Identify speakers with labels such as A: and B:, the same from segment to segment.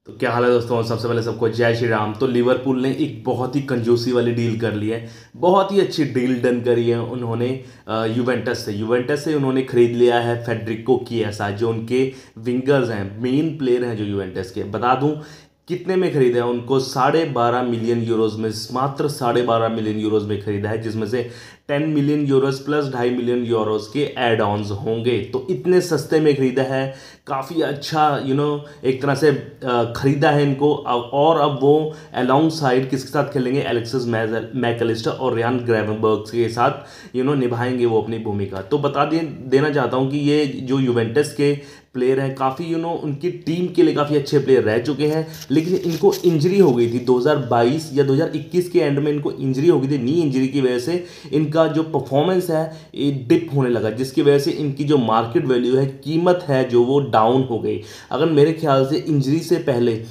A: तो क्या हाल है दोस्तों। सबसे पहले सबको जय श्री राम। तो लिवरपूल ने एक बहुत ही कंजूसी वाली डील कर ली है। बहुत ही अच्छी डील डन करी है उन्होंने यूवेंटस से उन्होंने खरीद लिया है फेडरिको किएसा, जो उनके विंगर्स हैं, मेन प्लेयर हैं जो यूवेंटस के। बता दूं कितने में खरीदा है उनको, 12.5 मिलियन यूरोज में, मात्र 12.5 मिलियन यूरोज में खरीदा है, जिसमें से 10 million euros plus 2.5 million euros के एड ऑन्स होंगे। तो इतने सस्ते में खरीदा है, काफ़ी अच्छा एक तरह से खरीदा है इनको। और अब वो अलॉन्ग साइड किसके साथ खेलेंगे, एलेक्सिस मैकलिस्टर और रियान ग्रेवनबर्ग के साथ निभाएंगे वो अपनी भूमिका। तो बता देना चाहता हूँ कि ये जो यूवेंटस के प्लेयर हैं, काफ़ी उनकी टीम के लिए काफ़ी अच्छे प्लेयर रह चुके हैं, लेकिन इनको इंजरी हो गई थी 2022 या 2021 के एंड में। इनको इंजरी हो गई थी, नी इंजरी की वजह से इनका जो परफॉर्मेंस है ये डिप होने लगा, जिसकी वजह से इनकी जो मार्केट वैल्यू है, कीमत है जो वो डाउन हो गई। अगर मेरे ख्याल से इंजरी से पहले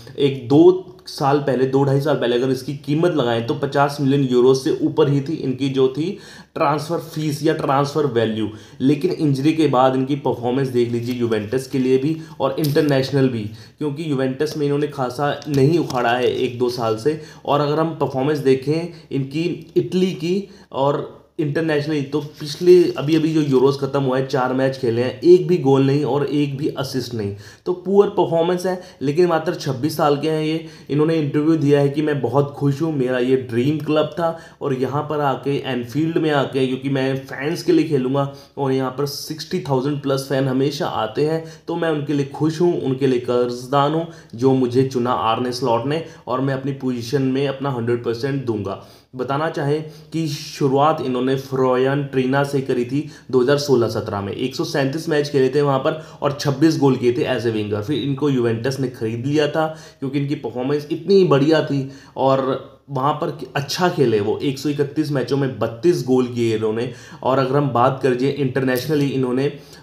A: 2-2.5 साल पहले अगर इसकी कीमत लगाएं तो 50 मिलियन यूरो से ऊपर ही थी इनकी जो थी ट्रांसफर फीस या ट्रांसफर वैल्यू। लेकिन इंजरी के बाद इनकी परफॉर्मेंस देख लीजिए, यूवेंटस के लिए भी और इंटरनेशनल भी, क्योंकि यूवेंटस में इन्होंने खासा नहीं उखाड़ा है 1-2 साल से। और अगर हम परफॉर्मेंस देखें इनकी इटली की और इंटरनेशनली, तो पिछले अभी अभी जो यूरोस खत्म हुआ है, 4 मैच खेले हैं, एक भी गोल नहीं और एक भी असिस्ट नहीं। तो पुअर परफॉर्मेंस है, लेकिन मात्र 26 साल के हैं ये। इन्होंने इंटरव्यू दिया है कि मैं बहुत खुश हूँ, मेरा ये ड्रीम क्लब था और यहाँ पर आके एनफील्ड में आके, क्योंकि मैं फैंस के लिए खेलूंगा और यहाँ पर 60,000 प्लस फैन हमेशा आते हैं, तो मैं उनके लिए खुश हूँ, उनके लिए कर्जदान हूँ जो मुझे चुना आर्ने स्लॉट ने, और मैं अपनी पोजीशन में अपना 100% दूंगा। बताना चाहें कि शुरुआत इन्होंने फ्लोरेंटीना से करी थी 2016-17 में। 137 मैच खेले थे वहाँ पर और 26 गोल किए थे एज ए विंगर। फिर इनको यूवेंटस ने खरीद लिया था क्योंकि इनकी परफॉर्मेंस इतनी बढ़िया थी और वहाँ पर अच्छा खेले वो। 131 मैचों में 32 गोल किए इन्होंने। और अगर हम बात कर जाए इंटरनेशनली, इन्होंने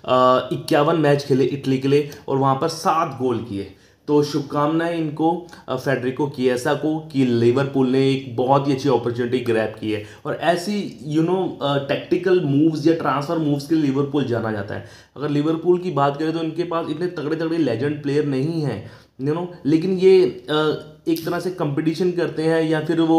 A: 51 मैच खेले इटली के लिए और वहाँ पर 7 गोल किए। तो शुभकामनाएं इनको, फेडरिको किएसा को, कि लिवरपूल ने एक बहुत ही अच्छी अपॉर्चुनिटी ग्रैब की है। और ऐसी टैक्टिकल मूव्स या ट्रांसफर मूव्स के लिए लिवरपूल जाना जाता है। अगर लिवरपूल की बात करें तो इनके पास इतने तगड़े तगड़े लेजेंड प्लेयर नहीं हैं, लेकिन ये एक तरह से कंपटीशन करते हैं या फिर वो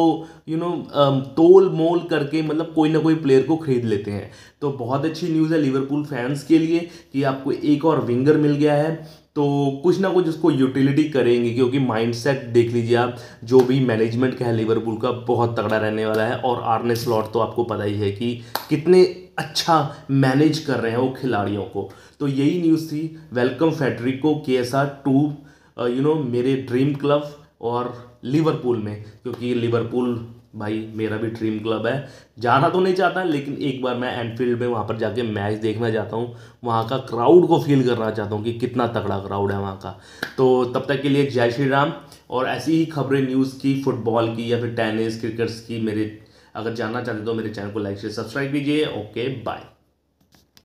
A: तोल मोल करके, मतलब कोई ना कोई प्लेयर को खरीद लेते हैं। तो बहुत अच्छी न्यूज़ है लिवरपूल फैंस के लिए कि आपको एक और विंगर मिल गया है, तो कुछ ना कुछ उसको यूटिलिटी करेंगे, क्योंकि माइंडसेट देख लीजिए आप, जो भी मैनेजमेंट का है लिवरपूल का, बहुत तगड़ा रहने वाला है। और आर्ने स्लॉट तो आपको पता ही है कि कितने अच्छा मैनेज कर रहे हैं वो खिलाड़ियों को। तो यही न्यूज़ थी। वेलकम फेडरिको किएसा टू मेरे ड्रीम क्लब और लिवरपूल में, क्योंकि लिवरपूल भाई मेरा भी ड्रीम क्लब है। जाना तो नहीं चाहता, लेकिन एक बार मैं एनफील्ड में वहाँ पर जाके मैच देखना चाहता हूँ, वहाँ का क्राउड को फील करना चाहता हूँ कि कितना तगड़ा क्राउड है वहाँ का। तो तब तक के लिए जय श्री राम। और ऐसी ही खबरें न्यूज़ की, फुटबॉल की या फिर टेनिस क्रिकेट्स की, मेरे अगर जानना चाहते तो मेरे चैनल को लाइक शेयर सब्सक्राइब कीजिए। Okay bye.